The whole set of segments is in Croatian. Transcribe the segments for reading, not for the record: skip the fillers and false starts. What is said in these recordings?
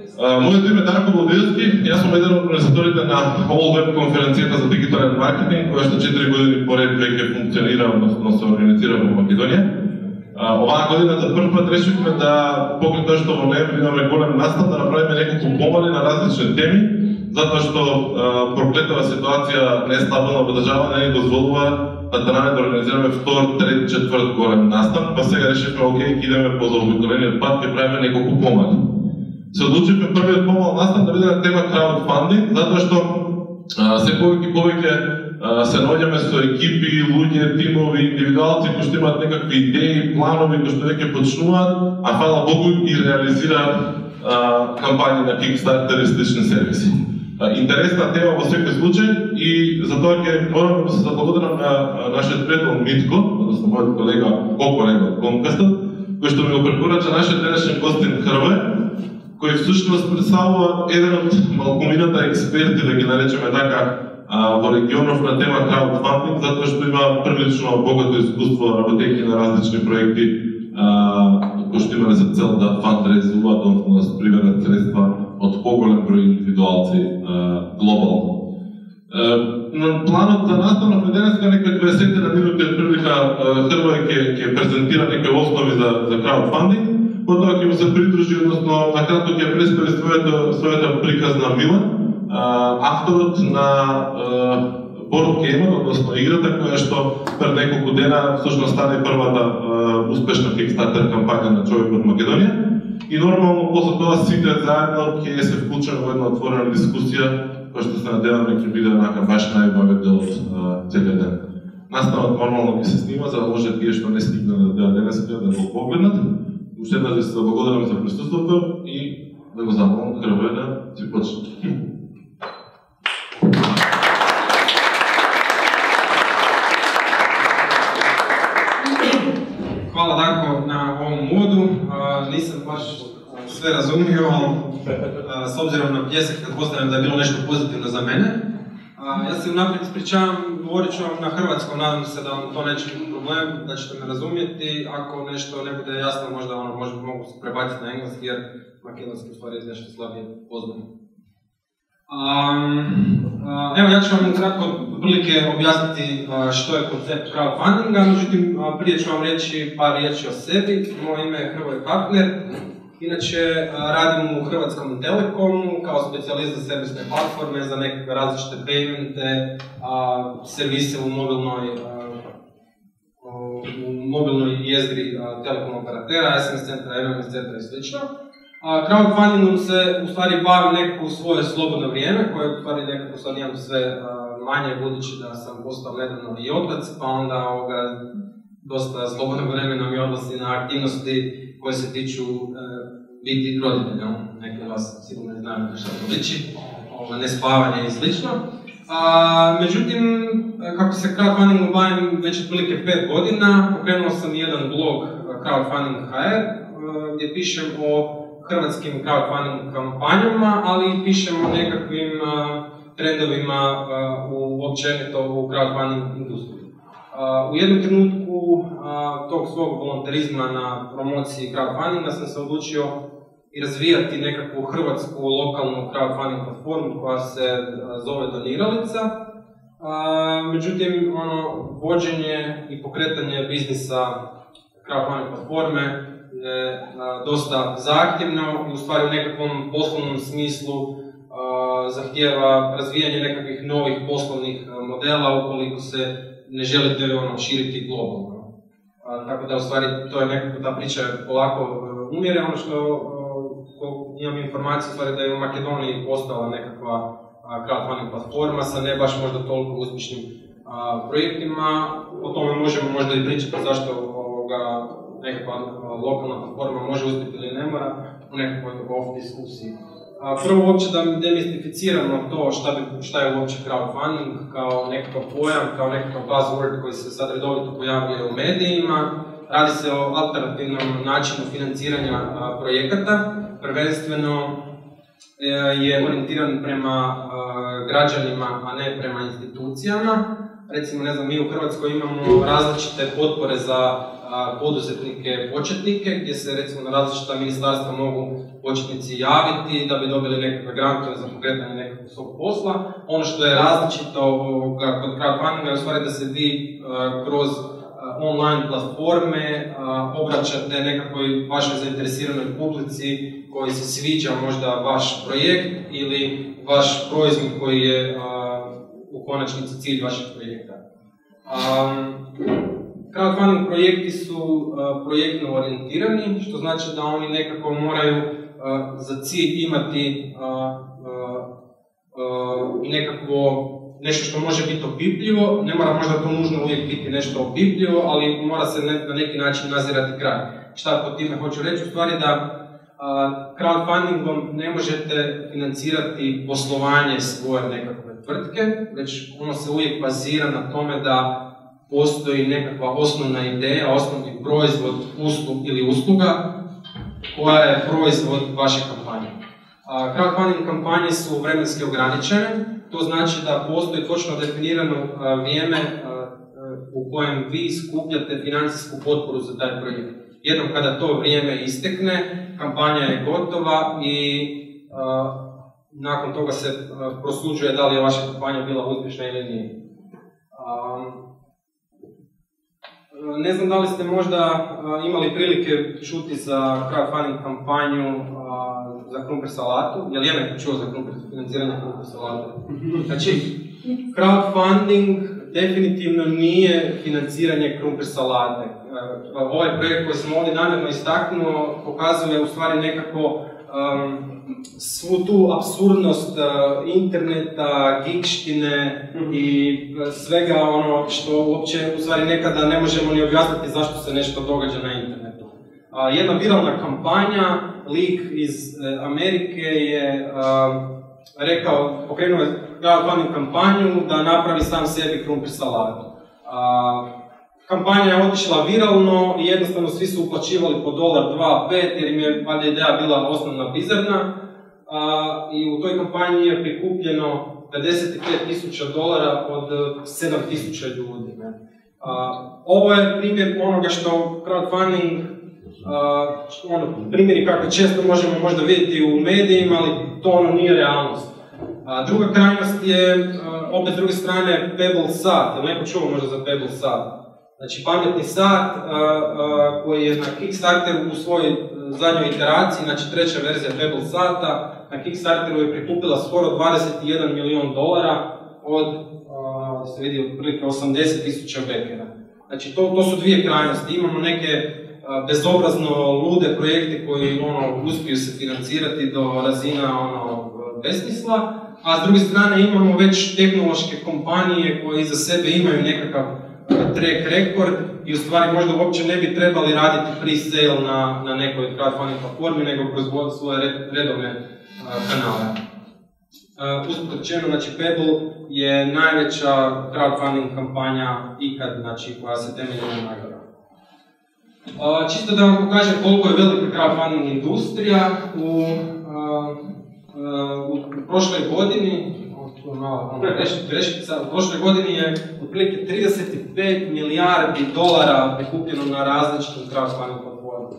Моето име е Дарко Владилски, јас сум еден од организаторите на All Web конференцијата за дигитален маркетинг, која што 4 години поред веќе функционира, односно се организира во Македонија. Оваа година за прв пат решивме да, покрај тоа што во ноември имаме голем настан, да направиме неколку помали на различни теми, затоа што проклетава ситуација нестабилна во држава не ни дозволува да организираме втор, трет, четврт голем настан, па сега решивме, окей, идеме по заобиколениот пат и правиме неколку помали. Се одлучивме првиот помал настан да биде на тема краудфандинг, затоа што се повеќе се наоѓаме со екипи, луѓе, тимови, индивидуалци кои што имаат некакви идеи, планови кои што веќе почнуваат, а фала Богу и реализираат кампањи на Kickstarter и слични сервиси. Интересна тема во секој случај и за тоа ќе морам да се заблагодарам на нашиот пријател Митко, односно мојот колега, ко-колега од Комкастот, кој што ми го препорача нашиот денешен гостин Хрве, кој всушност представува еден од малкумината експерти, да ги наречеме така, во регионов на тема краудфандинг, затоа што има прилично богато искуство работејќи на различни проекти кои што имале за цел да фандрезуваат, односно да приберат средства од поголем број индивидуалци глобално. Планот за настанов е денеска некои 20 на минути од прилика Хрвој ќе презентира некои основи за краудфандинг, потоа ќе му се придружи, односно накратко ќе представи својата приказна Милан, авторот на Board Game, односно играта која што пред неколку дена всушност стане првата успешна Kickstarter кампања на човек од Македонија. И нормално после тоа сите заедно ќе се вклучиме во една отворена дискусија која што се надеваме ќе биде онака баш најубавиот дел од целиот ден. Наставот нормално ќе се снима за да може тие што не стигнале да денеска да го погледнат. Уште еднаш да се благодарам за присуството и да го замолам Хрве да си почне. Hvala Darko na ovom uvodu, nisam baš sve razumio, ali s obzirom na pljesak pretpostavljam da je bilo nešto pozitivno za mene. Ja se unaprijed ispričavam, govorit ću vam na hrvatskom, nadam se da vam to neće biti problem, da ćete me razumjeti. Ako nešto ne bude jasno, možda mogu se prebaciti na engleski, jer makedonski u stvari je nešto slabije poznam. Evo, ja ću vam ukratko otprilike objasniti što je koncept crowdfundinga, međutim prije ću vam reći par riječi o sebi. Moje ime je Hrvoje Kapner, inače radim u Hrvatskom Telekomu kao specijalist za servisne platforme, za neke različite paymente, servise u mobilnoj jezgri telekom operatera, SMS centra, MMS centra i sl. Crowdfundingom se u stvari bavim nekako u svoje slobodno vrijeme, koje u stvari nekako sad imam sve manje, budući da sam postao nedavno i otac, pa onda dosta slobodnog vremena mi odlazi na aktivnosti koje se tiču biti roditelja. Neki od vas sigurno ne znaju što to liči, ne spavanje i slično. Međutim, kako se crowdfundingom bavim već otprilike 5 godina, pokrenuo sam jedan blog Crowdfunding.hr gdje pišem o hrvatskim crowdfunding kampanjama, ali i pišem o nekakvim trendovima općenito u crowdfunding industriji. U jednom trenutku tog svog volonterizma na promociji crowdfundinga sam se odlučio i razvijati nekakvu hrvatsku lokalnu crowdfunding platformu koja se zove Doniralica. Međutim, vođenje i pokretanje biznisa crowdfunding platforme je dosta zahtjevno i u stvari u nekakvom poslovnom smislu zahtijeva razvijanje nekakvih novih poslovnih modela ukoliko se ne želite širiti globalno. Tako da u stvari to je nekako ta priča polako umire. Ono što imam informaciju u stvari da je u Makedoniji postala nekakva crowdfunding platforma sa ne baš možda toliko uspješnim projektima. O tome možemo možda i pričati zašto nekakva lokalna platforma može uspjeti ili ne mora u nekakvoj off diskusiji. Prvo uopće da demistificiramo to šta je uopće crowdfunding kao nekakav pojam, kao nekakav buzzword koji se sad redovito pojavljuje u medijima. Radi se o alternativnom načinu financiranja projekata, prvenstveno je orijentiran prema građanima, a ne prema institucijama. Recimo, ne znam, mi u Hrvatskoj imamo različite potpore za poduzetnike početnike, gdje se recimo na različita ministarstva mogu početnici javiti da bi dobili nekakve grantove za pokretanje nekakvog svog posla. Ono što je različito kod crowdfundinga je u stvari da se vi kroz online platforme obraćate nekakvoj vašoj zainteresiranoj publici koji se sviđa možda vaš projekt ili vaš proizvod koji je u konačnici cilj vašeg projekta. Crowdfunding projekti su projektno orijentirani, što znači da oni nekako moraju za cilj imati nekakvo nešto što može biti opipljivo, ne mora možda to nužno uvijek biti nešto opipljivo, ali mora se na neki način nazirati kraj. Šta po time hoću reći? U stvari da crowdfundingom ne možete financirati poslovanje svoje nekakve tvrtke, već ono se uvijek bazira na tome da postoji nekakva osnovna ideja, osnovni proizvod, ili usluga koja je proizvod vaše kampanje. Crowdfunding kampanje su vremenski ograničene, to znači da postoji točno definirano vrijeme u kojem vi skupljate financijsku potporu za taj projekt. Jednom kada to vrijeme istekne, kampanja je gotova i nakon toga se prosuđuje da li je vaša kampanja bila uspješna ili nije. Ne znam da li ste možda imali prilike čuti za crowdfunding kampanju za krumpir salatu. Je li neko čuo za financiranje krumpir salatu? Znači, crowdfunding definitivno nije financiranje krumpir salate. Ovaj projekt koji sam ovdje namjerno istaknuo pokazuje u stvari nekako svu tu apsurdnost interneta, geekštine i svega ono što uopće u stvari nekada ne možemo ni objasniti zašto se nešto događa na internetu. Jedna viralna kampanja, lik iz Amerike je pokrenuo je crowdfunding kampanju da napravi sam sebi krumpir salatu. Kampanja je otišla viralno i jednostavno svi su uplaćivali po $1, 2, 5 jer im je valjda ideja bila osnovna bizarna. I u toj kampanji je prikupljeno $55,000 od 7,000 ljudi. Ovo je primjer onoga što crowdfunding, primjeri kako često možemo možda vidjeti u medijima, ali to nije realnost. Druga krajnost je, opet s druge strane, Pebble sat. Neko čuo možda za Pebble sat? Znači, pametni sat koji je na Kickstarteru u svojoj zadnjoj iteraciji, znači treća verzija Pebble sata, na Kickstarteru je prikupila skoro $21 milion od, se vidi, otprilike 80,000 backera. Znači, to su dvije krajnosti. Imamo neke bezobrazno lude projekte koji uspiju se financirati do razina besmisla, a s druge strane imamo već tehnološke kompanije koje iza sebe imaju nekakav track record i u stvari možda uopće ne bi trebali raditi pre-sale na nekoj crowdfunding platformi, nego kroz svoje redovne kanale. Usput rečeno, znači Pebble je najveća crowdfunding kampanja ikad, znači koja se temelji na nagrada. Čisto da vam pokažem koliko je velika crowdfunding industrija, u prošloj godini, u prošloj godini je otprilike $35 milijardi prikupljeno na različitim crowdfunding platformama.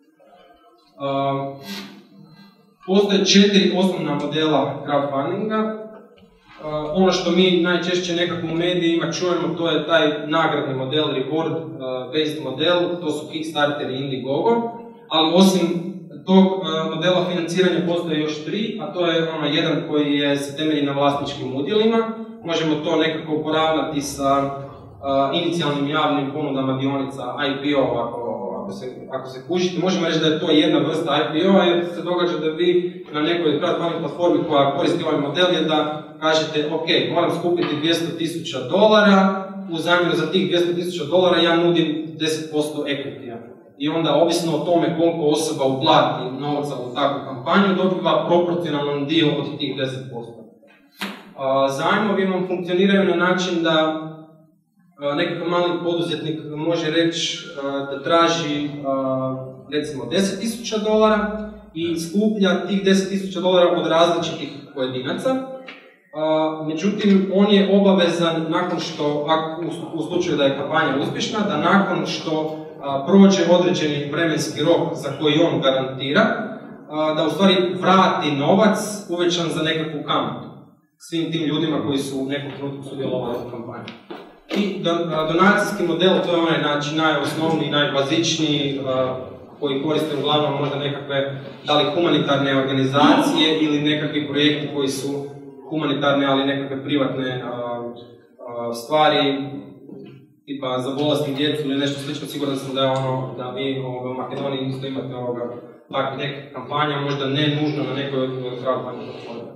Postoje 4 osnovna modela crowdfundinga. Ono što mi najčešće nekako u medijima čujemo, to je taj nagradni model, reward-based model, to su Kickstarter i Indiegogo, ali osim tog modela financiranja postoje još 3, a to je jedan koji se temelji na vlasničkim udjelima. Možemo to nekako poravnati sa inicijalnim javnim ponudama dionica IPO, ako se kužite. Možemo reći da je to jedna vrsta IPO-a, jer se događa da vi na nekoj crowdfunding platformi koja koristi ovaj model je da kažete, ok, moram skupiti $200,000, u zamjenu za tih $200,000 ja nudim 10% equity-a. I onda, ovisno o tome koliko osoba uplati novca u takvu kampanju, dobiva proporcionalan dio od tih 10%. Zajmovi vam funkcioniraju na način da nekakav mali poduzetnik može reći da traži recimo $10,000 i skuplja tih $10,000 od različitih pojedinaca. Međutim, on je obavezan nakon što, u slučaju da je kampanja uspješna, da nakon što prođe određeni vremenski rok za koji on garantira, da u stvari vrati novac uvećan za nekakvu kamatu svim tim ljudima koji su u nekom trenutku sudjelovali u kampanji. I donacijski model, to je onaj najosnovniji, najbazičniji, koji koriste uglavnom možda nekakve, da li humanitarne organizacije ili nekakvi projekti koji su humanitarne, ali nekakve privatne stvari, tipa za bolesnu djecu ili nešto slično. Siguran sam da je da vi u Makedoniji isto imate takve neke kampanje, možda ne nužno na nekoj od crowdfunding platforme.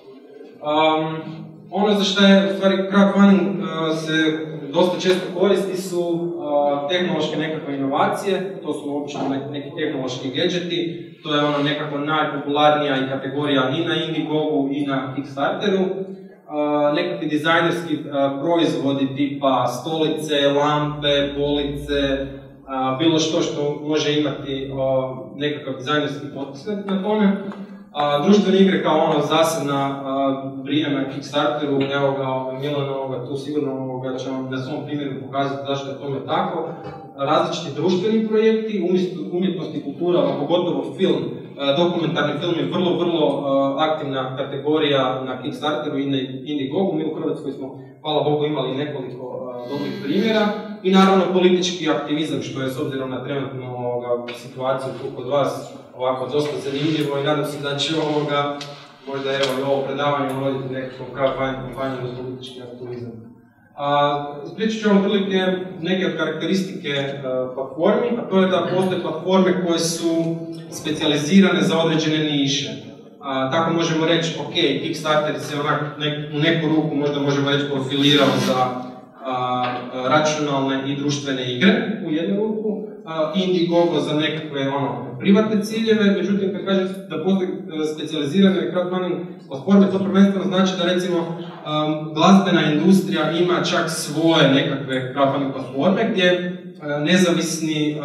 Ono za što je, u stvari, crowdfunding se dosta često koristi su tehnološke nekakve inovacije, to su uopće neki tehnološki gadgeti, to je nekako najpopularnija i kategorija i na Indiegogu i na Kickstarteru. Nekakvi dizajnerski proizvodi tipa stolice, lampe, police, bilo što može imati nekakav dizajnerski potisnet na tome. Društvene igre kao zasebna brija na Kickstarteru, evo ga Milan tu sigurno će vam na svom primjeru pokazati zašto je tome tako. Različiti društveni projekti, umjetnost i kultura, pogotovo film, dokumentarni film je vrlo aktivna kategorija na Kickstarteru i na Indiegogu. Mi u Hrvatskoj smo, hvala Bogu, imali nekoliko dobrih primjera. I naravno politički aktivizam, što je s obzirom na trenutnu situaciju tu kod vas ovako dosta zanimljivo i nadam se da će možda i ovo predavanje uroditi nekakvom crowdfunding kampanju za politički aktivizam. Ispričat ću vam otprilike neke od karakteristike platformi, a to je da postoje platforme koje su specijalizirane za određene niše. Tako možemo reći, ok, Kickstarter se u neku ruku možda možemo reći profilirao za računalne i društvene igre u jednu ruku, Indiegogo za nekakve privatne ciljeve, međutim kad kažem da postoje specijalizirane crowdfunding platforme, to prvenstveno znači da recimo glazbena industrija ima čak svoje nekakve crowdfunding platforme gdje nezavisni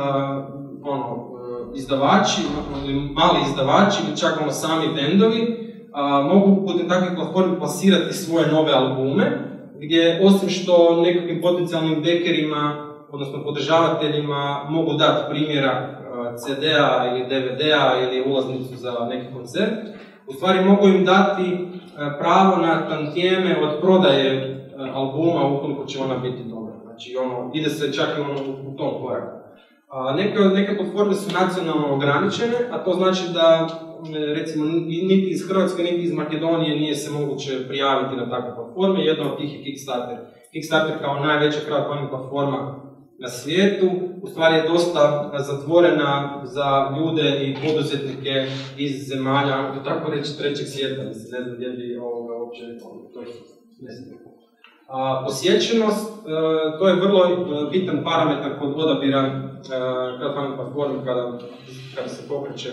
izdavači, mali izdavači ili čak sami bendovi mogu putem takvih platformi plasirati svoje nove albume, gdje osim što nekakvim potencijalnim bekerima, odnosno podržavateljima, mogu dati primjerak CD-a ili DVD-a ili ulaznicu za neki koncert, u stvari mogu im dati pravo na tantijeme od prodaje albuma ukoliko će ona biti dobra. Znači, ide se čak u tom koraku. Neke platforme su nacionalno ograničene, a to znači da recimo niti iz Hrvatske, niti iz Makedonije nije se moguće prijaviti na takve platforme. Jedna od tih je Kickstarter. Kickstarter kao najveća crowdfunding platforma na svijetu, u stvari je dosta zatvorena za ljude i poduzetnike iz zemalja, tako reći, trećeg svijeta, ne znam gdje bi uopće to posjećenost, to je vrlo bitan parametar kod odabira crowdfunding platforme kada se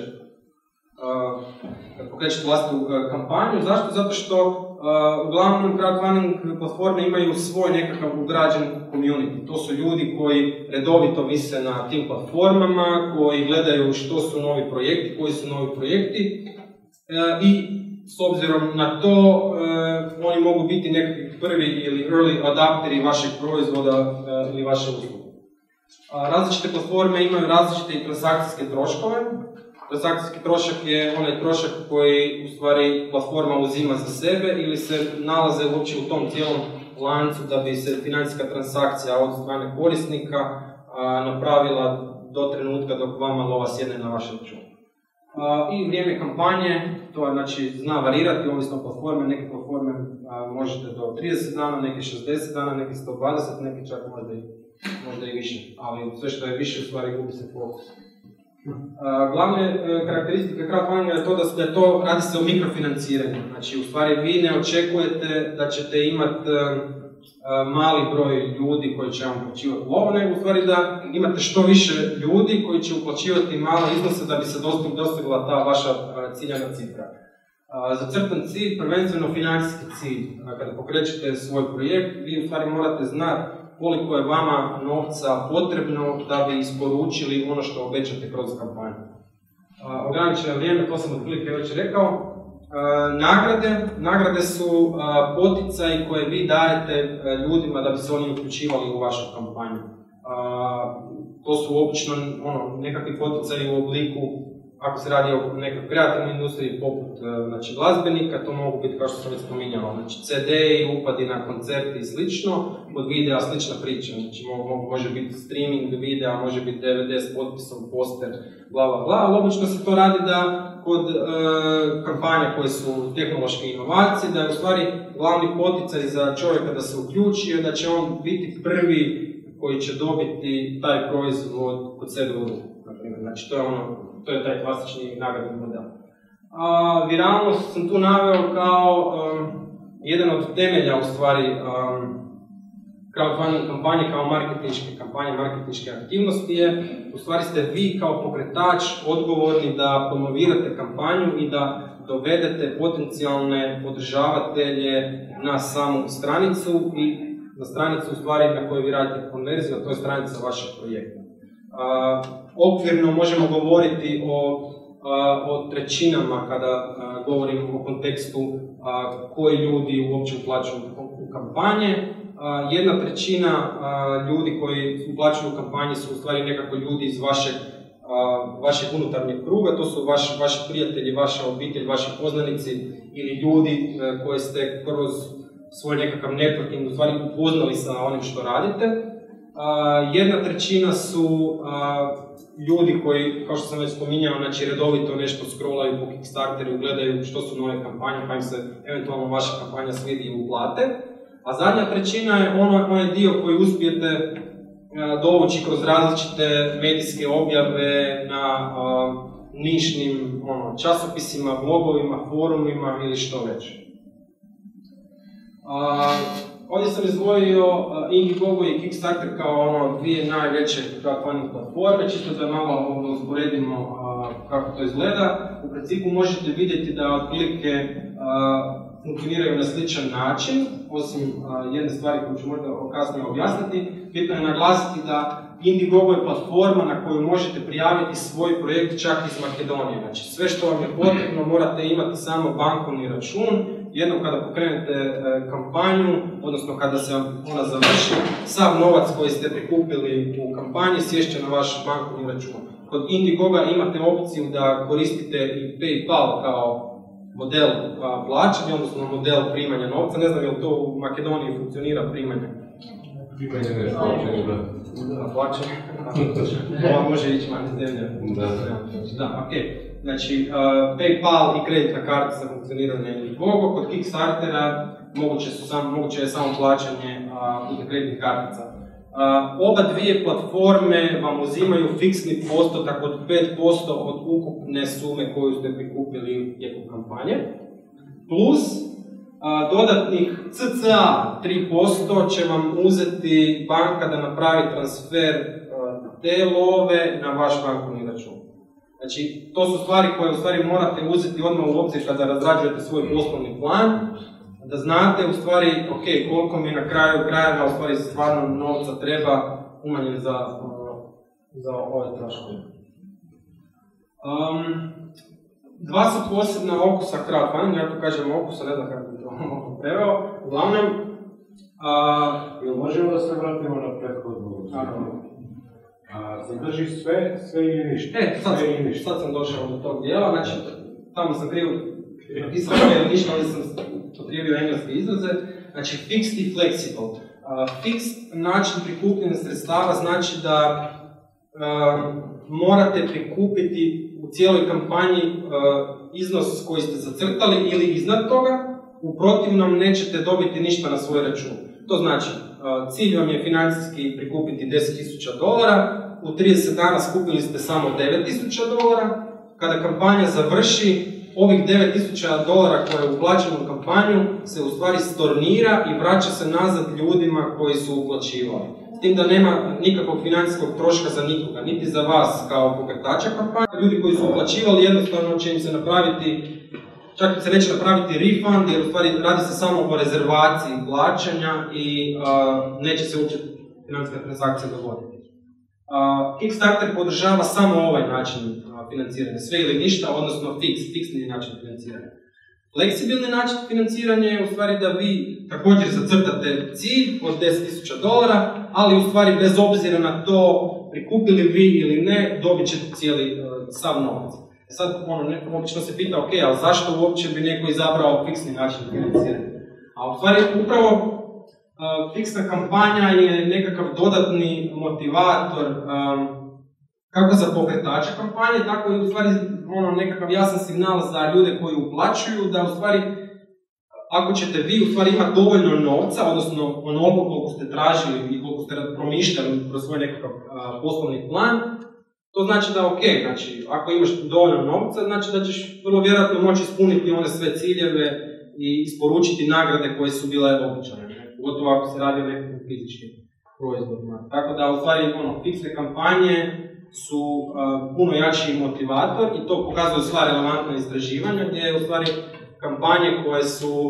pokreće vlastitu kampanju. Zašto? Zato što uglavnom crowdfunding platforme imaju svoj nekakav ugrađen community. To su ljudi koji redovito vise na tim platformama, koji gledaju što su novi projekti, koji su novi projekti i s obzirom na to oni mogu biti nekakvi prvi ili early adapteri vašeg proizvoda ili vaše usluge. Različite platforme imaju različite transakcijske troškove. Transakcijski trošak je onaj trošak koji u stvari platforma uzima za sebe ili se nalaze uopće u tom cijelom lancu da bi se financijska transakcija od strane korisnika napravila do trenutka dok vama lova sjedne na vaš račun. I vrijeme kampanje, to je, znači, zna varirati, ovisno od platforme. Neke platforme možete do 30 dana, neke 60 dana, neke 120, neke čak možda i više, ali sve što je više u stvari gubi se fokus. Glavne karakteristike crowdfundinga je to da to radi se o mikrofinanciranju. Znači, u stvari vi ne očekujete da ćete imati mali broj ljudi koji će vam uplaćivati lovu, nego u stvari da imate što više ljudi koji će uplaćivati male iznose da bi se dostigla ta vaša ciljana cifra. Zacrtan cilj, prvenstveno financijski cilj. Kada pokrećete svoj projekt, vi u stvari morate znati koliko je vama novca potrebno da bi isporučili ono što obećate kroz kampanju. Ograničeno vrijeme, to sam otprilike već rekao. Nagrade su poticaji koje vi dajete ljudima da bi se oni uključivali u vašu kampanju. To su obično nekakvi poticaji u obliku, ako se radi o nekoj kreativnoj industriji poput glazbenika, to mogu biti, kao što sam već spominjao, CD-i, upadi na koncerti i slično, kod videa slična priča, može biti streaming videa, može biti DVD s potpisom, poster, bla bla bla, ali obično se to radi da kod kampanja koje su tehnološke inovacije, da je u stvari glavni poticaj za čovjeka da se uključi, da će on biti prvi koji će dobiti taj proizvod kod sebe u ruku. Znači, to je taj klasični nagradni model. Viralnost sam tu naveo kao jedan od temelja, u stvari, crowdfunding kampanje, kao marketinške kampanje, marketinške aktivnosti je, u stvari ste vi kao pokretač odgovorni da promovirate kampanju i da dovedete potencijalne podržavatelje na samu stranicu i na stranicu, u stvari, na kojoj vi radite konverziju, a to je stranica vašeg projekta. Okvirno možemo govoriti o trećinama kada govorimo o kontekstu koji ljudi uopće uplaćuju u kampanje. 1/3 ljudi koji uplaćuju u kampanje su u stvari nekako ljudi iz vašeg unutarnjeg kruga, to su vaši prijatelji, vaša obitelj, vaši poznanici ili ljudi koji ste kroz svoj nekakav networking u stvari upoznali sa onim što radite. 1/3 su ljudi koji, kao što sam već spominjao, znači redovito nešto scrollaju po Kickstarteru, gledaju što su nove kampanje, pa im se eventualno vaša kampanja svidi i uplate. A zadnja 1/3 je onaj dio koji uspijete dovući kroz različite medijske objave na nišnim časopisima, blogovima, forumima ili što već. Ovdje sam izdvojio Indiegogo i Kickstarter kao dvije najveće crowdfunding platforme, čisto da malo usporedimo kako to izgleda. U principu možete vidjeti da otprilike funkcioniraju na sličan način, osim jedne stvari koju ću možda kasnije objasniti. Bitno je naglasiti da Indiegogo je platforma na koju možete prijaviti svoj projekt čak iz Makedonije. Znači, sve što vam je potrebno morate imati samo bankovni račun. Jednom kada pokrenete kampanju, odnosno kada se ona završi, sav novac koji ste prikupili u kampanji sješće na vaš bankovni račun. Kod Indiegoga imate opciju da koristite i PayPal kao model plaćanja, odnosno model primanja novca. Ne znam je li to u Makedoniji funkcionira primanje. Primanje nešto, plaćanje. Ova može ići van iz zemlje. Da, okej. Znači, PayPal i kreditna kartica funkcioniraju na Indiegogo. Kod Kickstartera moguće je samo plaćanje putem kreditnih kartica. Oba dvije platforme vam uzimaju fiksni postotak od 5% od ukupne sume koju ste prikupili tijekom kampanje, plus dodatnih cca 3% će vam uzeti banka da napravi transfer te love na vaš bankovni račun. Znači, to su stvari koje u stvari morate uzeti odmah u obzir kada razrađujete svoj poslovni plan, da znate u stvari, ok, koliko mi na kraju krajeva u stvari stvarno novca treba umanjen za ove troškove. Dva su posebna okusa crowdfundinga, ja to kažem okusa, ne znam kako bi to preveo. Uglavnom, možemo da se vratimo na prethodnu? Zadrži sve ili ništa? Sad sam došao do tog dijela, znači tamo sam krivo napisao sve ili ništa, ali sam potrijebio engleske izraze. Znači fixed i flexible. Fixed način prikupljanja sredstava znači da morate prikupiti u cijeloj kampanji iznos koji ste zacrtali ili iznad toga, u protivnom nećete dobiti ništa na svoj račun. To znači, cilj vam je financijski prikupiti $10,000, u 30 dana skupili ste samo $9,000, kada kampanja završi, ovih $9,000 koje je uplaćeno u kampanju se u stvari stornira i vraća se nazad ljudima koji su uplaćivali. S tim da nema nikakvog financijskog troška za nikoga, niti za vas kao pokretača kampanja. Ljudi koji su uplaćivali jednostavno će im se napraviti, čak im se neće napraviti refund, jer u stvari radi se samo o rezervaciji plaćanja i neće se uopće financijska transakcija dogoditi. Kickstarter podržava samo ovaj način financiranja, sve ili ništa, odnosno fiksni način financiranja. Fleksibilni način financiranja je u stvari da vi također zacrtate cilj od $10,000, ali u stvari bez obzira na to prikupili vi ili ne, dobit ćete cijeli sav novac. Sad, obično se pita, ok, ali zašto uopće bi neko izabrao fiksni način financiranja? A u stvari, upravo fiksna kampanja je nekakav dodatni motivator kako za pokretača kampanje, tako i u stvari nekakav jasan signal za ljude koji uplaćuju, da u stvari, ako ćete vi u stvari imati dovoljno novca, odnosno onoliko koliko ste tražili i koliko ste promišljali kroz svoj nekakav poslovni plan, to znači da ok, znači ako imaš dovoljno novca, znači da ćeš vrlo vjerojatno moći ispuniti one sve ciljeve i isporučiti nagrade koje su bile obećane, pogotovo ako se radi o nekim fizičkim proizvodima. Tako da u stvari fiksne kampanje su puno jači motivator i to pokazuju sva relevantna istraživanja gdje je u stvari kampanje koje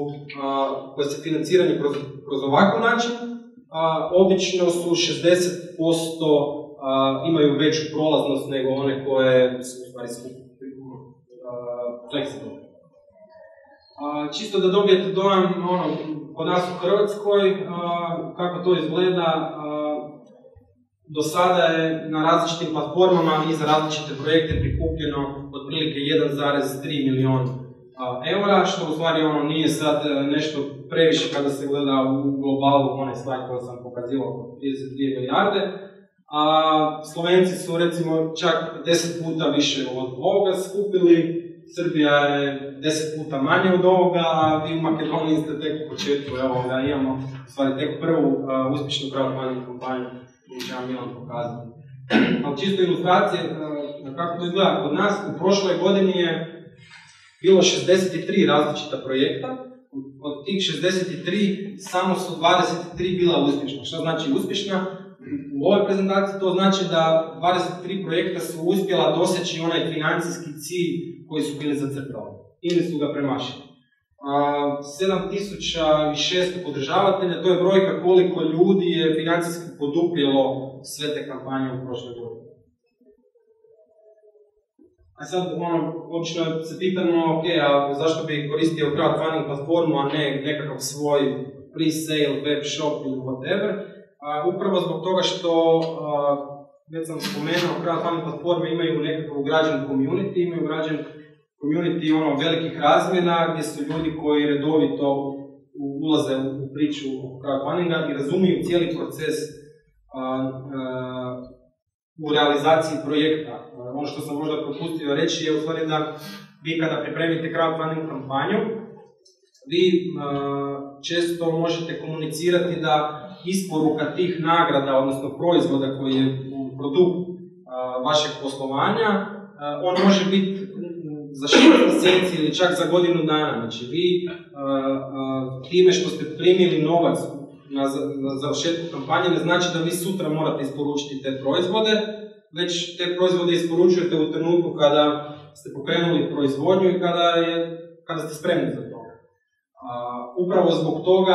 se financiraju kroz ovakav način, obično su 60% imaju veću prolaznost nego one koje su u stvari fleksibilne. Čisto da dobijete dojam kod nas u Hrvatskoj, kako to izgleda, do sada je na različitim platformama i za različite projekte prikupljeno otprilike 1,3 milijuna eura, što u stvari nije sad nešto previše kada se gleda u globalu, onaj slajd koji sam pokazivao, 32 milijarde. A Slovenci su recimo čak 10 puta više od ovoga skupili, Srbija je 10 puta manje od ovoga, a vi u Makedoniji ste tek u početku, evo da imamo u stvari tek prvu uspješnu crowdfunding kampanju koju će vam Milan pokazati. Ali čisto ilustracije kako to izgleda kod nas, u prošloj godini je bilo 63 različita projekta, od tih 63 samo su 23 bila uspješna. Što znači uspješna? U ovoj prezentaciji to znači da 23 projekta su uspjela doseći onaj financijski cilj koji su bili zacrtali ili su ga premašili. 7600 podržavatelja, to je brojka koliko ljudi je financijski poduprijelo sve te kampanje u prošloj godini. A sad, obično se pitamo, ok, a zašto bi koristio crowdfunding platformu, a ne nekakav svoj pre-sale, web shop ili whatever. Upravo zbog toga što, već sam spomenuo, crowdfunding platforme imaju nekakav ugrađen community, imaju ugrađen community velikih razmjera gdje su ljudi koji redovito ulaze u priču crowdfundinga i razumiju cijeli proces u realizaciji projekta. Ono što sam možda propustio reći je u stvari da vi kada pripremite crowdfunding kampanju, vi često možete komunicirati da isporuka tih nagrada, odnosno proizvoda koji je produkt vašeg poslovanja, on može biti za 6 mjeseci ili čak za godinu dana. Znači vi time što ste primili novac na završetku kampanje ne znači da vi sutra morate isporučiti te proizvode, već te proizvode isporučujete u trenutku kada ste pokrenuli proizvodnju i kada ste spremni za to. Upravo zbog toga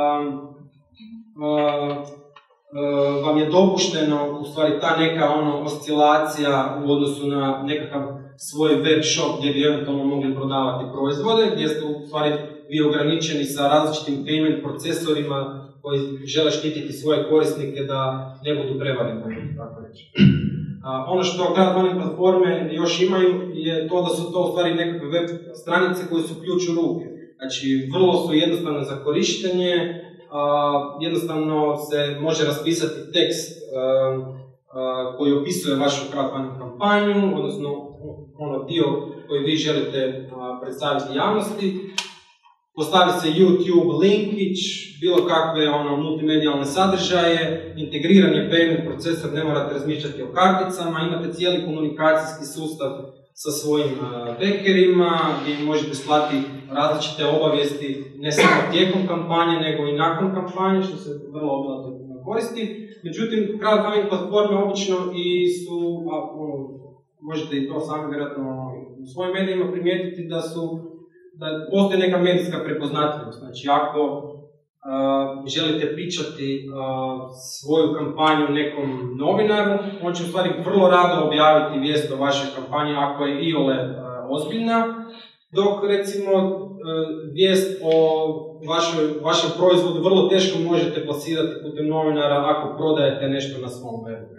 vam je dopušteno u stvari ta neka oscilacija u odnosu na nekakav svoj web shop gdje bi eventualno mogli prodavati proizvode, gdje ste u stvari vi ograničeni sa različitim payment procesorima koji žele štititi svoje korisnike da ne budu prevareni, tako reći. Ono što crowdfunding platforme još imaju je to da su to u stvari nekakve web stranice koje su ključ u ruke. Znači, vrlo su jednostavne za korištenje, jednostavno se može raspisati tekst koji opisuje vašu crowdfunding kampanju, odnosno dio koji vi želite predstaviti javnosti. Postavi se YouTube linkić, bilo kakve multimedijalne sadržaje, integriran je payment procesor, ne morate razmišljati o karticama, imate cijeli komunikacijski sustav sa svojim backerima, gdje možete slati različite obavijesti ne samo tijekom kampanje, nego i nakon kampanje, što se vrlo obilato koristi. Međutim, crowdfunding platforme obično i su, možete i to sami vjerojatno u svojim medijima primijetiti da postoji neka medijska prepoznatljivost. Znači, ako želite pričati svoju kampanju nekom novinaru, on će u stvari vrlo rado objaviti vijest o vašoj kampanji ako je iole ozbiljna. Dok recimo vijest o vašem proizvodu vrlo teško možete plasirati putem novinara ako prodajete nešto na svom webu.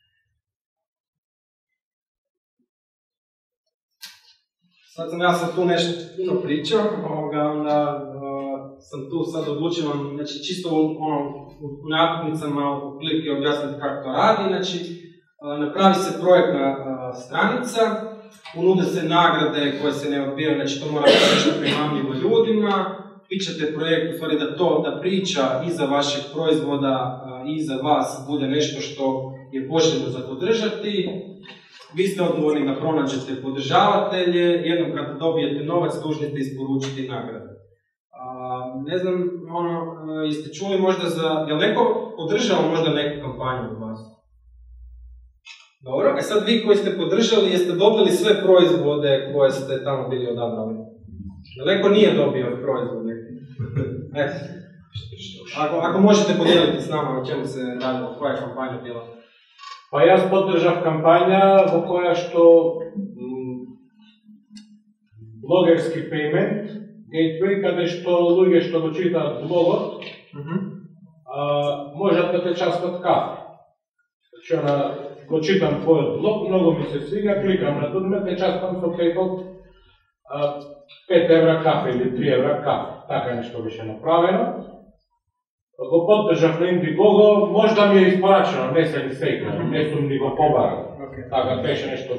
Sad sam tu nešto puno pričao, onda sam tu sad odlučio vam, znači čisto u natuknicama otprilike objasniti kako to radi. Znači, napravi se projektna stranica, unude se nagrade koje se ne odbijaju, znači to mora biti nešto primamljivo ljudima, pišete projekt, u stvari da priča iza vašeg proizvoda i iza vas bude nešto što je poželjno za podržati. Vi ste odgovorni da pronađete podržavatelje, jednom kad dobijete novac, dužni ste isporučiti nagrade. Ne znam, jeste čuli možda je li neko podržao možda neku kampanju od vas? Dobro, sad vi koji ste podržali, jeste dobili sve proizvode koje ste tamo bili odabrali? Je li neko nije dobio proizvode? Ako možete podijeliti s nama o čemu se radilo, koja je kampanja bila? Pa jaz podržav kampanja v koja što blogerski payment gateway, kada što ljudje što go čitaat blogot, možat da te časkат kafe. Znači go čitam tvoj blog, mnogo mi se sviđa, klikam na to, te časkam sa PayPal 5 evra kafe ili 3 evra kafe. Така nešto više napraveno. Го поддржав на Indiegogo, možda mi je isporačeno, ne se ni fejkano, ne su ni go pobarali. Така беше nešto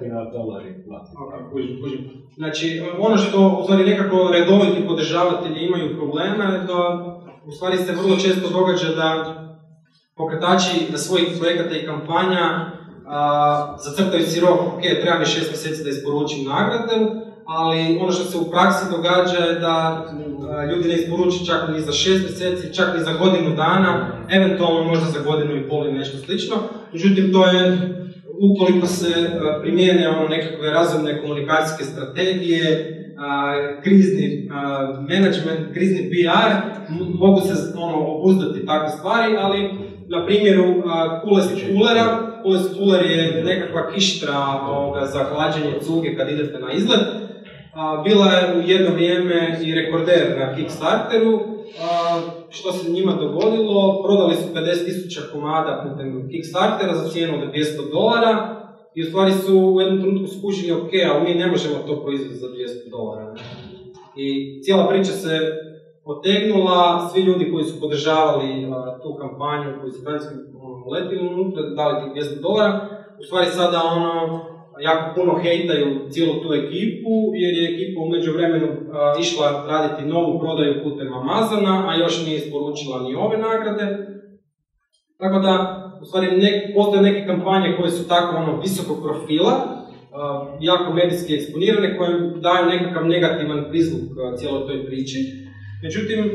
$10. Znači, ono što u stvari nekako redoviti podržavatelji imaju problema je da u stvari se vrlo često događa da pokretači svojih projekata i kampanja zacrtaju si rok, ok, treba mi 6 mjeseci da isporučim nagradu, ali ono što se u praksi događa je da ljudi ne isporuči čak ni za 6 mjeseci, čak ni za godinu dana, eventualno možda za godinu i pol ili nešto slično. Međutim, to je, ukoliko se primijene nekakve razumne komunikacijske strategije, krizni management, krizni PR, mogu se obuzdati takve stvari, ali na primjeru Coolest Coolera, Coolest Cooler je nekakva kištra za hlađenje cuge kad idete na izlet. Bila je u jedno vrijeme i rekorder na Kickstarteru. Što se njima dogodilo? Prodali su 50.000 komada putem Kickstartera za cijenu od $200 i u stvari su u jednom trenutku skužili, ok, ali mi ne možemo to proizvesti za $200. I cijela priča se otegnula, svi ljudi koji su podržavali tu kampanju, koji su letili unutra, dali tih $200, u stvari sada jako puno hejtaju cijelu tu ekipu, jer je ekipa u međuvremenu išla raditi novu prodaju putem Amazona, a još nije isporučila ni ove nagrade. Tako da, u stvari, postoje neke kampanje koje su tako visokog profila, jako medijski eksponirane, koje daju nekakav negativan prizvuk cijeloj toj priči. Međutim,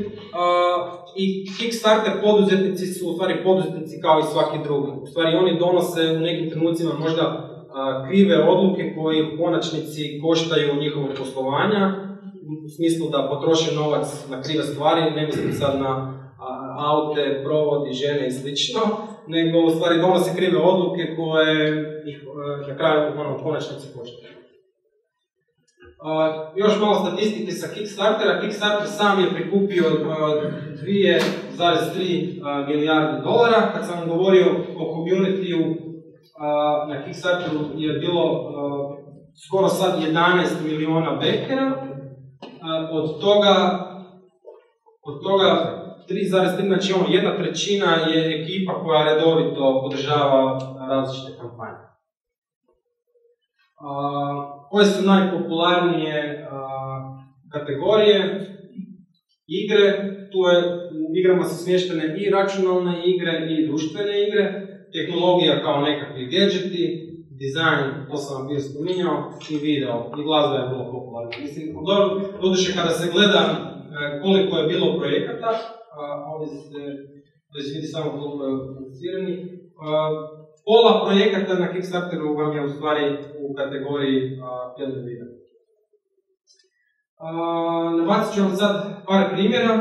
i Kickstarter poduzetnici su u stvari poduzetnici kao i svaki drugi. U stvari, oni donose u nekim trenucima možda krive odluke koje u konačnici koštaju njihovog poslovanja, u smislu da potroše novac na krive stvari, ne mislim sad na aute, provodi, žene i slično, nego u stvari donose krive odluke koje ih na kraju u konačnici koštaju. Još malo statistike sa Kickstartera. Kickstarter sam je prikupio $2,3 milijardi. Kad sam govorio o community-u, na Kickstarteru je bilo skoro sad 11 miliona backera, od toga 3,3, znači 1/3 je ekipa koja redovito podržava različite kampanje. Koje su najpopularnije kategorije? Igre, u igrama su smještene i računalne igre i društvene igre, tehnologija kao nekakvi gadgeti, dizajn, to sam vam bio spominjao, i video, i glazba je vrlo popularna. Mislim, doduše kada se gleda koliko je bilo projekata, ovdje se vidi samo koliko je financirani, pola projekata na Kickstarteru vam je u stvari u kategoriji film i video. Nabacit ću vam sad par primjera.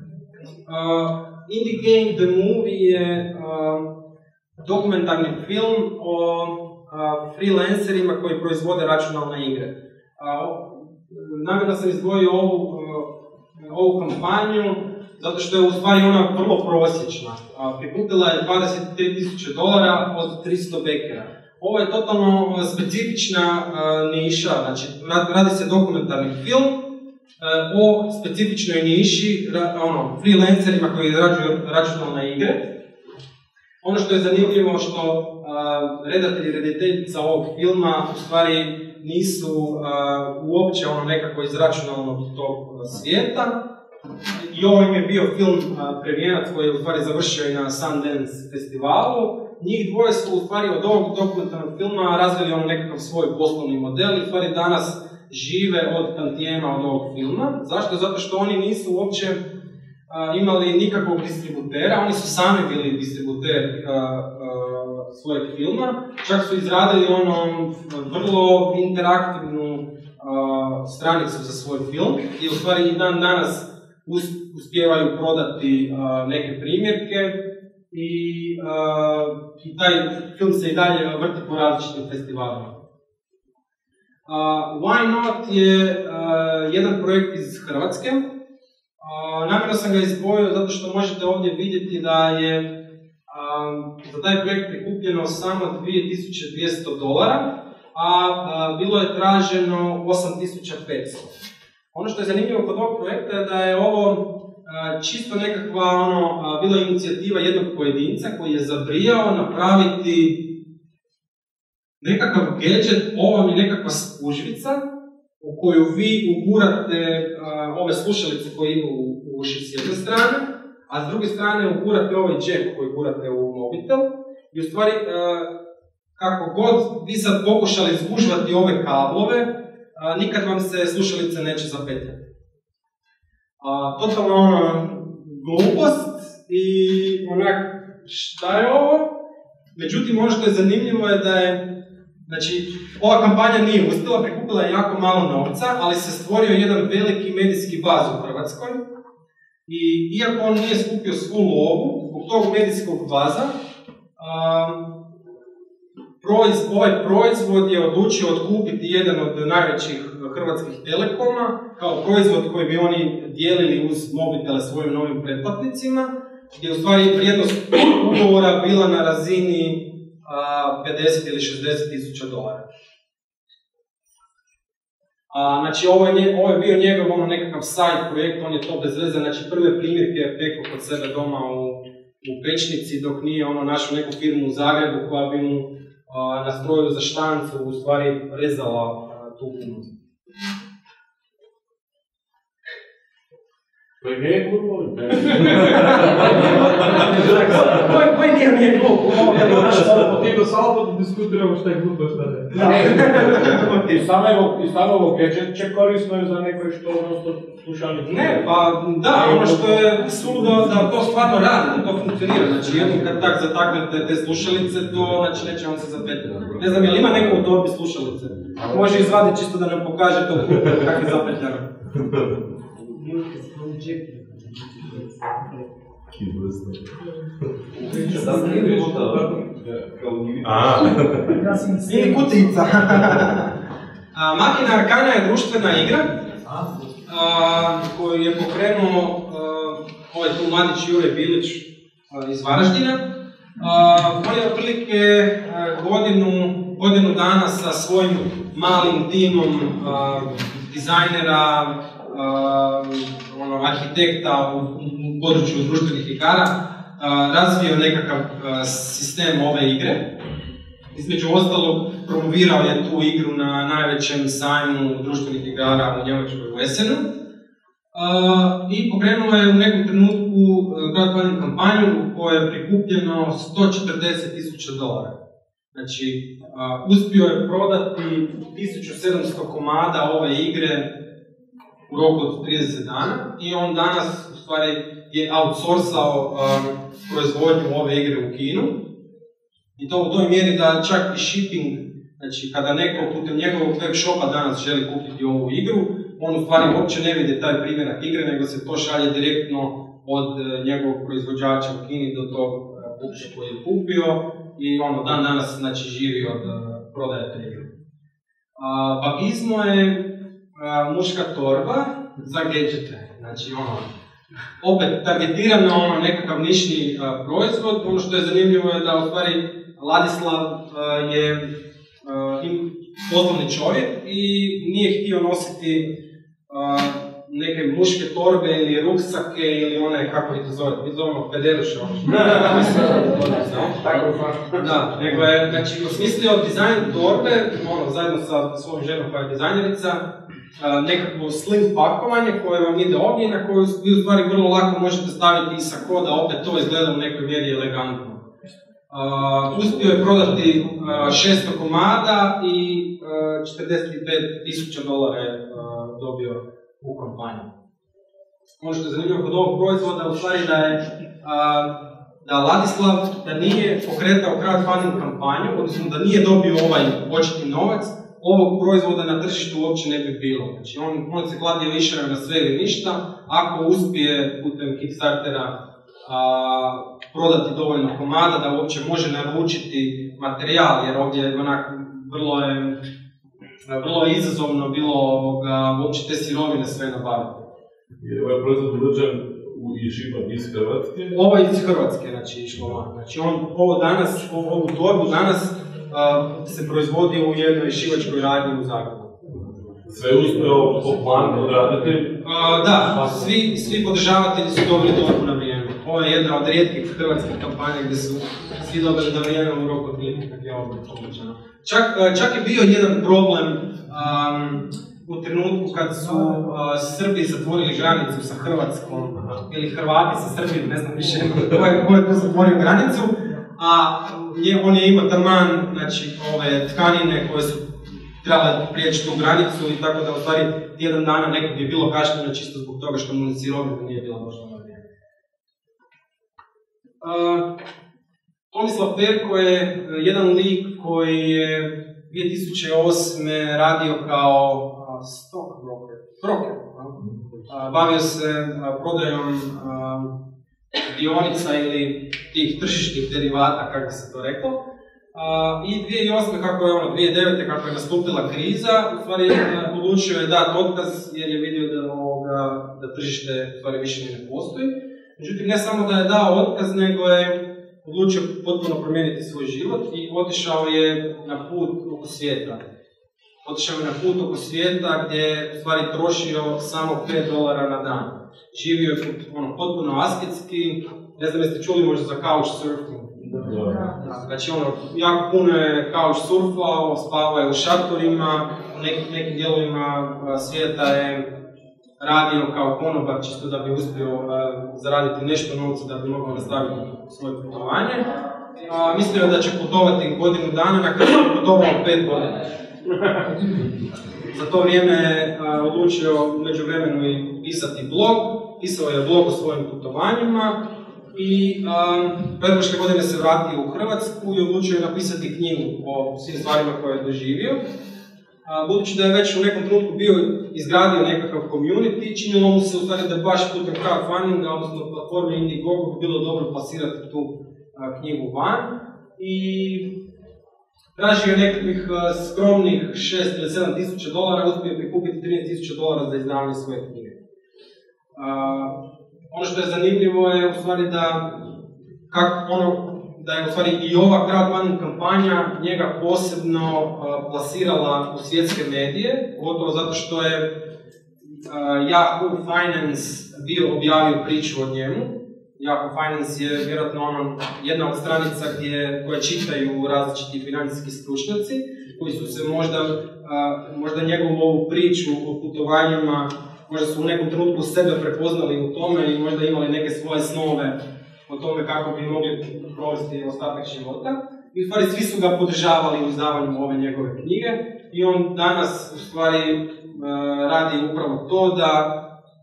Indie Game The Movie je dokumentarni film o freelancerima koji proizvode računalne igre. namjerno sam izdvojio ovu kampanju, zato što je u stvari ona vrlo prosječna. Prikupila je $23,000 od 300 bekera. Ovo je totalno specifična niša, znači radi se dokumentarni film o specifičnoj niši, freelancerima koji izrađuju računalne igre. Ono što je zanimljivo što redatelji i redateljica ovog filma u stvari nisu uopće nekako iz računalnog tog svijeta. I ovo im je bio film premijerac koji je u stvari završio i na Sundance festivalu. Njih dvoje su u stvari od ovog dokumentarnog filma razvili nekakav svoj poslovni model i u stvari danas žive od tantijema od ovog filma. Zašto? Zato što oni nisu uopće imali nikakvog distributera, oni su sami bili distributer svojeg filma, čak su izradili vrlo interaktivnu stranicu za svoj film i u stvari i dan danas uspijevaju prodati neke primjerke i taj film se i dalje vrti po različitim festivalima. Why Not je jedan projekt iz Hrvatske. Namjerno sam ga izdvojio zato što možete ovdje vidjeti da je za taj projekt prikupljeno samo $2,200, a bilo je traženo 8,500. Ono što je zanimljivo kod ovog projekta je da je ovo čisto nekakva bila inicijativa jednog pojedinca koji je zabrijao napraviti nekakav gadget, ovo vam je nekakva spužvica u koju vi ugurate ove slušalice koje idu u uši s jedne strane, a s druge strane ugurate ovaj džep koji ugurate u mobitel i u stvari kako god vi sad pokušali zgužvati ove kablove, nikad vam se slušalice neće zapetljati. Totalno glupost i šta je ovo? Međutim, ono što je zanimljivo je da je, znači, ova kampanja nije uspjela, prikupila je jako malo novca, ali se stvorio jedan veliki medijski baz u Hrvatskoj i iako on nije skupio svu lovu, zbog tog medijskog baza, ovaj proizvod je odlučio otkupiti jedan od najvećih hrvatskih telekoma kao proizvod koji bi oni dijelili uz mobitele svojim novim pretplatnicima, gdje je u stvari vrijednost ugovora bila na razini 50 ili $60,000. Znači, ovo je bio njegov nekakav side projekt, on je to bez veze, znači prve primjerke je pekao kod sebe doma u pečnici, dok nije našao neku firmu u Zagrebu koja bi mu na stroju za štancu u stvari rezala tu gunu. Koji nije glupo? Koji nije glupo? Ti do salto diskutiramo šta je glupo, šta ne. I samo ovo gadget će korisno za nekoj što slušalice. Ne, pa da, ono što je suludo da to stvarno radi, da to funkcionira. Znači, jednom kad tak zataknete te slušalice, to znači neće vam se zapetljati. Ne znam, je li ima neko u torbi slušalice? Može izvaditi čisto da nam pokaže to kako je zapetljano. Nije kutica. Machina Arcana je društvena igra koju je pokrenuo ovaj tu mladić Jure Bilić iz Varaždina. On je otprilike godinu dana sa svojim malim timom dizajnera, arhitekta u području društvenih igara razvio nekakav sistem ove igre. Između ostalog, promovirao je tu igru na najvećem sajmu društvenih igara u Njemačkoj u Essenu i pokrenuo je u nekom trenutku crowdfunding kampanju u kojoj je prikupljeno $140,000. Znači, uspio je prodati 1700 komada ove igre u roku od 30 dana i on danas u stvari je outsourcao proizvodnju ove igre u Kinu. I to u toj mjeri da čak i shipping, znači kada neko putem njegovog web shopa danas želi kupiti ovu igru, on u stvari uopće ne vidi taj primjerak igre, nego se to šalje direktno od njegovog proizvođača u Kini do tog kupca koji je kupio i dan danas znači živi od prodaje te igre. Babizmo je muška torba za gadgete. Znači, opet targetirano nekakav nišni proizvod. Ono što je zanimljivo je da u stvari Ladislav je poslovni čovjek i nije htio nositi neke muške torbe ili ruksake ili one, kako ih to zove, mi zovemo pederuše. Da, nego je, znači, osmislio dizajn torbe, zajedno sa svojom ženom koja je dizajnerica, nekakvo slim pakovanje koje vam ide ovdje i na koju vi u stvari vrlo lako možete staviti i sako da opet to izgleda u nekoj mjeri elegantno. Uspio je prodati 600 komada i $45,000 je dobio u kampanju. Ono što je zanimljivo kod ovog proizvoda u stvari da Ladislav da nije pokretao crowdfunding kampanju, odnosno da nije dobio ovaj početni novac, ovog proizvoda na tržištu uopće ne bi bilo. Znači on se kladio više na sve ili ništa, ako uspije putem Kickstartera prodati dovoljno komada da uopće može naručiti materijal, jer ovdje onako vrlo je izazovno bilo uopće te sirovine sve nabaviti. Je ovaj proizvod urođen i šipan iz Hrvatske? Ovo je iz Hrvatske, znači išlo van. Znači ovu torbu danas se proizvodi u jednoj šivačkoj radnji u Zagrebu. Sve uspeo po planu odraditi? Da, svi podržavatelji su dobili torbu na vrijeme. Ovo je jedna od rijetkih hrvatskih kampanja gdje su svi dobili na vrijeme u roku od dvije, kako je ovo običano. Čak je bio jedan problem u trenutku kad su Srbi zatvorili granicu sa Hrvatskom, ili Hrvati sa Srbijom, ne znam više ko je tu zatvorio granicu, a on je imao taman, znači, ove tkanine koje su trebale prijeći tu granicu i tako da u stvari tjedan dana nekog je bilo kašnjeno čisto zbog toga što mu sirovina nije bila došla na vrijeme. Tomislav Perko je jedan lik koji je 2008. radio kao stock broker. Bavio se prodajom dionica ili tih tržišnih derivata, kako se to reklo. I 2008. 2009. kako je nastupila kriza, u stvari odlučio je dati otkaz jer je vidio da tržište u stvari više ne postoji. Međutim, ne samo da je dao otkaz, nego je odlučio potpuno promijeniti svoj život i otišao je na put oko svijeta. Otišao je na put oko svijeta gdje je u stvari trošio samo $5 na dan. Živio je potpuno asketski, ne znam jeste čuli možda za couchsurfing. Znači jako puno je couchsurfao, spavao je u šatorima, u nekim dijelovima svijeta je radio kao konobar čisto da bi uspio zaraditi nešto novca da bi mogao nastaviti svoje putovanje. Mislio je da će putovati godinu dana, na kraju je putovao 5 godina. Za to vrijeme je odlučio međuvremenu i pisati blog, pisao je blog o svojim putovanjima i pretprošle godine se vratio u Hrvatsku i odlučio je napisati knjigu o svim stvarima koje je doživio. Budući da je već u nekom trenutku bio izgradio nekakav community, činilo mu se u stvari da baš putem crowdfundinga, odnosno platforme Indiegogo, bi bilo dobro plasirati tu knjigu van. I tražio je nekakvih skromnih $6,000 ili $7,000, uspio je prikupiti $13,000 za izdavanje svoje knjige. Ono što je zanimljivo je u stvari da je u stvari i ova crowdfunding kampanja njega posebno plasirala u svjetske medije, pogotovo zato što je Yahoo Finance bio objavio priču o njemu. Yahoo Finance je vjerojatno jedna od stranica koje čitaju različiti financijski stručnjaci, koji su se možda njegovu ovu priču o putovanjima, možda su u nekom trenutku sebe prepoznali u tome i možda imali neke svoje snove o tome kako bi mogli provesti ostatak života. I u stvari svi su ga podržavali u izdavanju ove njegove knjige i on danas u stvari radi upravo to da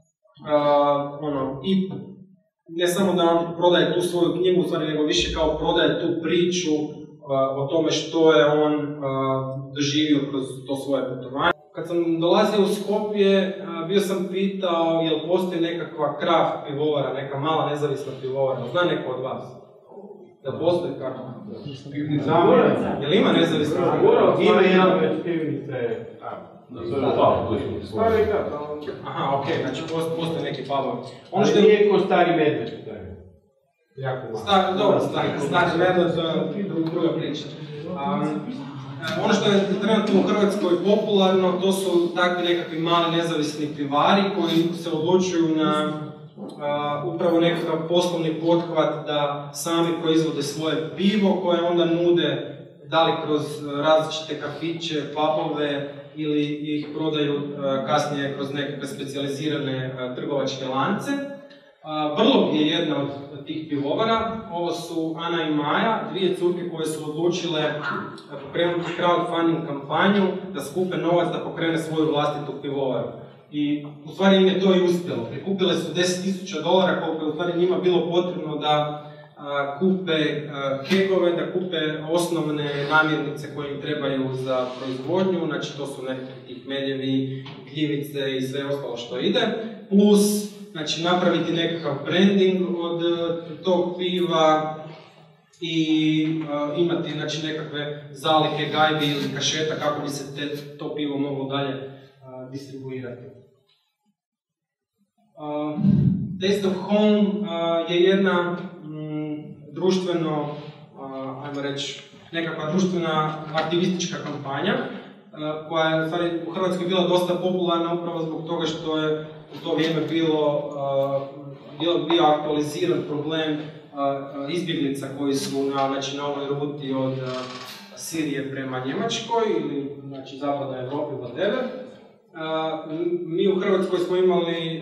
i ne samo da on prodaje tu svoju knjigu, u stvari nego više kao prodaje tu priču o tome što je on doživio kroz to svoje putovanje. Kad sam dolazio u Skopje, bio sam pitao jel postoji nekakva craft pivovara, neka mala nezavisna pivovara, zna neko od vas? Da postoji kako? Pivnica. Jel ima nezavisni? Ima jedan već pivnice. Stari kap. Aha, okej, znači postoji neki pubovi. Ono što nije ko Stari Medved. Jako malo. Dobro, Stari Medved, to je druga priča. Ono što je trenutno u Hrvatskoj popularno, to su takvi nekakvi mali nezavisni pivari koji se odlučuju na upravo nekakav poslovni pothvat da sami proizvode svoje pivo koje onda nude da li kroz različite kafiće, pubove ili ih prodaju kasnije kroz nekakve specijalizirane trgovačke lance. Brlog je jedna od tih pivovara. Ovo su Ana i Maja, dvije curke koje su odlučile pokrenuti crowdfunding kampanju da skupe novac da pokrene svoju vlastitu pivovaru. I u stvari im je to i uspjelo. Prikupile su $10,000 koliko je u stvari njima bilo potrebno da kupe kegove, da kupe osnovne namirnice koje im trebaju za proizvodnju, znači to su nekakvih medjevi, gljivice i sve ostalo što ide, plus znači napraviti nekakav branding od tog piva i imati znači, nekakve zalihe, gajbi ili kašeta kako bi se to pivo moglo dalje distribuirati. Taste of Home je jedna društveno, ajmo reći, nekakva društvena aktivistička kampanja koja je u stvari u Hrvatskoj bila dosta popularna upravo zbog toga što je u to vrijeme bio aktualiziran problem izbjeglica koji su na ovoj ruti od Sirije prema Njemačkoj ili znači zapadnoj Europi, whatever. Mi u Hrvatskoj smo imali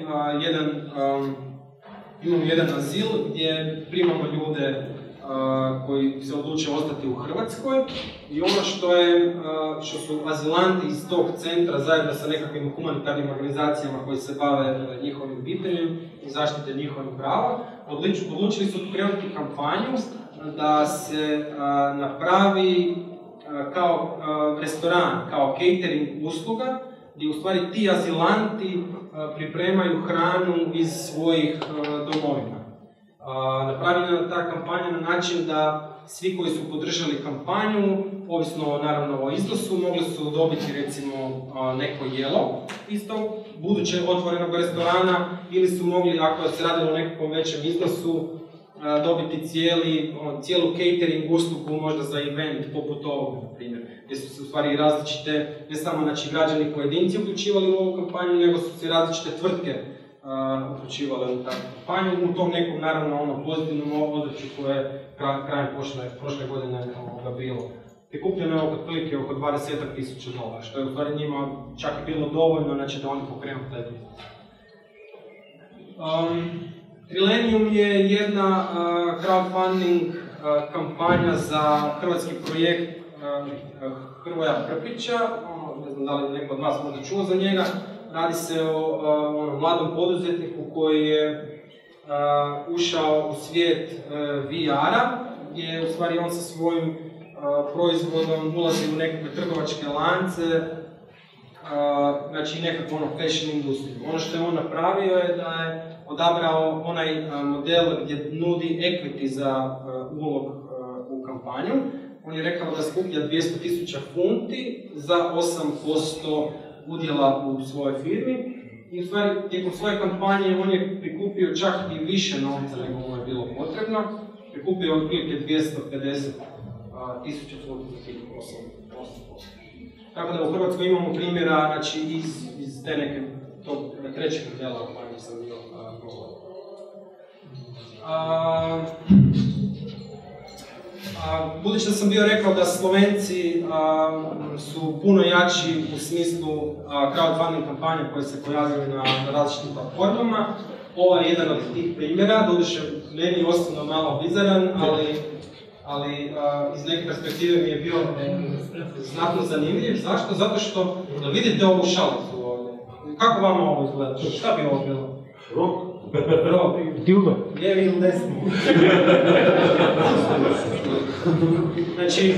jedan azil gdje primamo ljude koji se odluče ostati u Hrvatskoj i ono što su azilanti iz tog centra zajedno sa nekakvim humanitarnim organizacijama koji se bave njihovim pitanjem i zaštite njihovih prava, odlučili su pokrenuti kampanju da se napravi kao restoran, kao catering usluga, gdje u stvari ti azilanti pripremaju hranu iz svojih domovina. Napravljena je ta kampanja na način da svi koji su podržali kampanju, ovisno naravno o iznosu, mogli su dobiti recimo neko jelo isto buduće otvorenog restorana ili su mogli, ako se radilo o nekakvom većem iznosu, dobiti cijelu catering uslugu možda za event poput ovog, na primjer, gdje su se u stvari različite, ne samo znači, građani pojedinci uključivali u ovu kampanju, nego su se različite tvrtke uključivale u takvu kampanju, u tom nekom naravno pozitivnom odreću koje je krajem prošle godine bilo. Prikupljeno je otprilike oko $20,000, što je u stvari njima čak i bilo dovoljno znači, da oni pokrenu taj biznis. Trilenium je jedna crowdfunding kampanja za hrvatski projekt Hrvoja Krpića, ne znam da li neko od vas možda čuo za njega. Radi se o mladom poduzetniku koji je ušao u svijet VR-a, gdje u stvari on sa svojim proizvodom ulazi u nekakve trgovačke lance, znači nekakvu fashion industriju. Ono što je on napravio je da je odabrao onaj model gdje nudi equity za ulog u kampanju. On je rekao da skuplja 200.000 funti za 8% udjela u svojoj firmi. I u stvari, tijekom svoje kampanje on je prikupio čak i više novca nego mu je bilo potrebno. Prikupio otprilike 250.000 funti za tih 8%. Tako da u Hrvatskoj imamo primjera znači, iz te neke tog trećeg modela o kojem sam bio govorio. Budući da sam bio rekao da Slovenci su puno jači u smislu crowdfunding kampanja koje se pojavljaju na različitim platformama, ovo je jedan od tih primjera, doduše meni osobno malo bizaran, ali iz neke perspektive mi je bio znatno zanimljiv. Zašto? Zato što vidite ovu šalicu ovdje. Kako vam ovo izgleda? Šta bi ovo bilo? Rok. Dildo. Lijevi ili desni? Znači,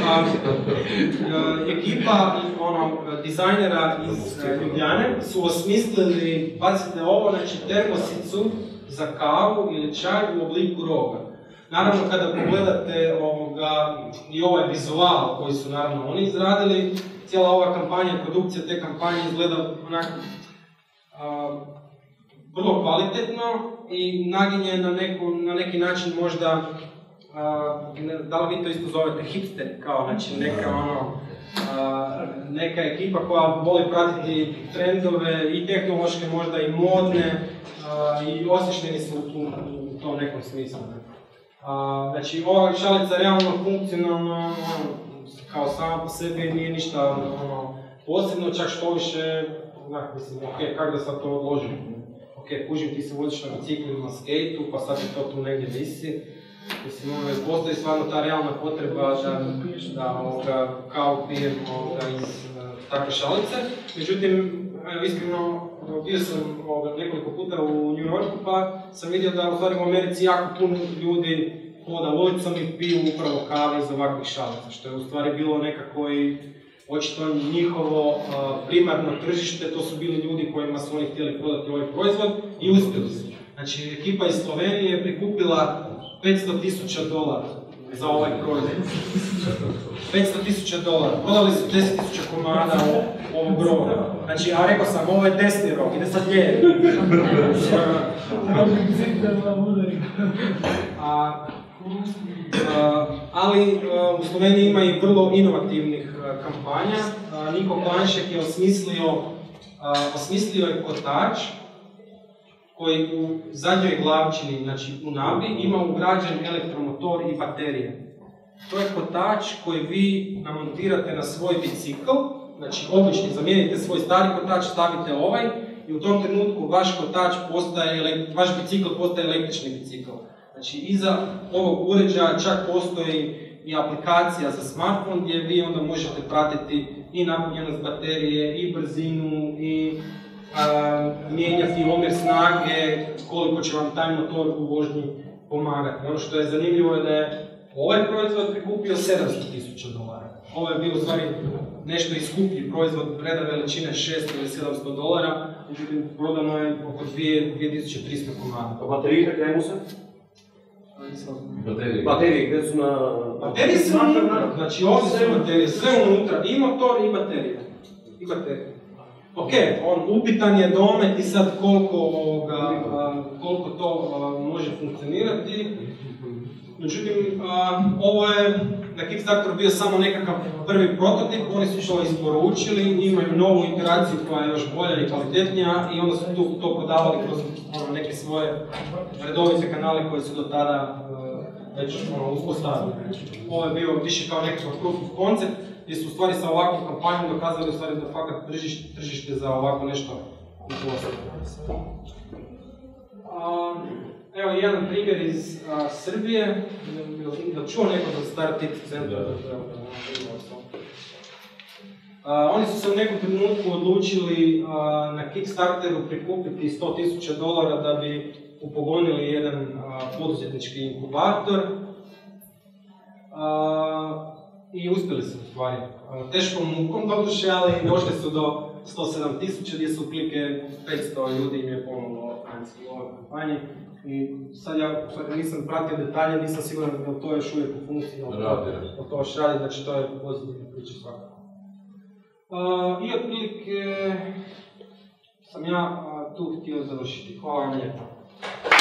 ekipa dizajnera iz Ljubljane su osmislili, pazite ovo, znači termosicu za kavu ili čaj u obliku roga. Naravno, kada pogledate i ovaj vizual koji su naravno oni izradili, cijela ova kampanja, produkcija te kampanje izgleda onako vrlo kvalitetno i naginje na neki način možda, da li vi to isto zovete hipsteri, kao znači neka ekipa koja voli pratiti trendove i tehnološke, možda i modne, i osmišljeni su u tom nekom smislu. Znači, ova šalica realno funkcionalno, kao sama po sebi nije ništa posebno, čak što više, mislim, ok, kako da sad to odložim? Ok, kužim, ti se voziš na biciklu ili na skejtu, pa sad ti to tu negdje visi. Mislim, postoji stvarno ta realna potreba da kao pijem iz takve šalice. Međutim, iskreno, bio sam nekoliko puta u New Yorku, pa sam vidio da u stvari u Americi jako puno ljudi hoda ulicom i piju upravo kave iz ovakvih šalica, što je u stvari bilo nekako i očito njihovo primarno tržište, to su bili ljudi kojima su oni htjeli prodati ovaj proizvod i uspjeli su. Znači, ekipa iz Slovenije je prikupila $500,000 za ovaj proizvod. $500,000. Prodali su 10,000 komada ovog roga. Znači, a rekao sam, ovo je desni rog, ide sad lijevi. Ali u Sloveniji ima i vrlo inovativnih kampanja. Niko Klanšek je osmislio je kotač koji u zadnjoj glavčini, znači u nabi, ima ugrađen elektromotor i baterije. To je kotač koji vi namontirate na svoj bicikl, znači obični, zamijenite svoj stari kotač, stavite ovaj i u tom trenutku vaš bicikl postaje električni bicikl. Znači, iza ovog uređaja čak postoji i aplikacija za smartphone gdje vi onda možete pratiti i napunjenost baterije, i brzinu, i mijenjati omjer snage, koliko će vam taj motor u vožnji pomagati. Ono što je zanimljivo je da je ovaj proizvod prikupio $700,000. Ovo je bio u stvari nešto i skuplji proizvod, reda veličine $600 ili $700, međutim prodano je oko 2300 komada. A baterije kakve mu se? Baterije, gdje su na... Baterije su unutra, znači ovdje su baterije, sve unutra, i motor i baterije. Ok, upitan je domet i sad koliko to može funkcionirati. Međutim, ovo je na Kickstarteru bio samo nekakav prvi prototip, oni su to isporučili, imaju novu iteraciju koja je još bolja i kvalitetnija i onda su to prodavali kroz neke svoje redovite kanale koje su do tada već uspostavili. Ovo je bio više kao nekakav proof of concept, gdje su u stvari sa ovakvom kampanjom dokazali u stvari da fakat tržište za ovako nešto postoji. Evo jedan primjer iz Srbije, da čuo neko za Startip centar. Oni su se u nekom trenutku odlučili na Kickstarteru prikupiti $100,000 da bi upogonili jedan poduzetnički inkubator. I uspjeli su u stvari. Teškom mukom doduše, ali došli su do 107,000 gdje su otprilike 500 ljudi im je pomoglo u ovoj kampanji. I sad ja nisam pratio detalje, nisam siguran da to još uvijek u funkciji, da to još radi, znači to je pozitivna priča svakako. I otprilike sam ja tu htio završiti. Hvala vam lijepo.